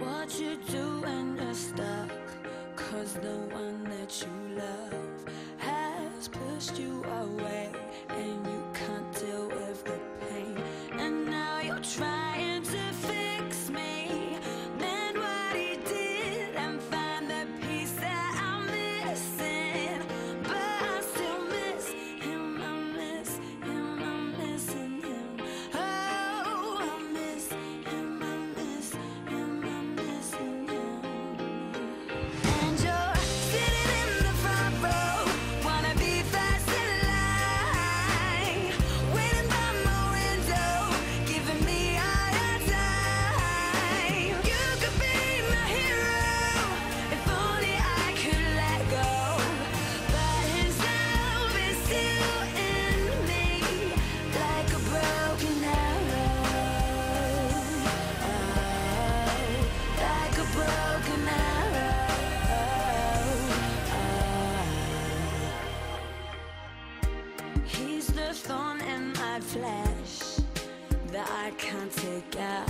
what you do when you're stuck, 'cause the one that you love has pushed you away, and you can't deal with the pain, and now you're trying to fix me. Mend what he did and find the piece that I'm missing, but I still miss him. I miss him. I'm missing him. Oh, I miss him. I miss him. I'm missing him. And you're sitting in the front row, wanna be first in line, waiting by my window, giving me all your time. You could be my hero if only I could let go, but his love is still in me, like a broken arrow. Oh, like a broken arrow. He's the thorn in my flesh that I can't take out.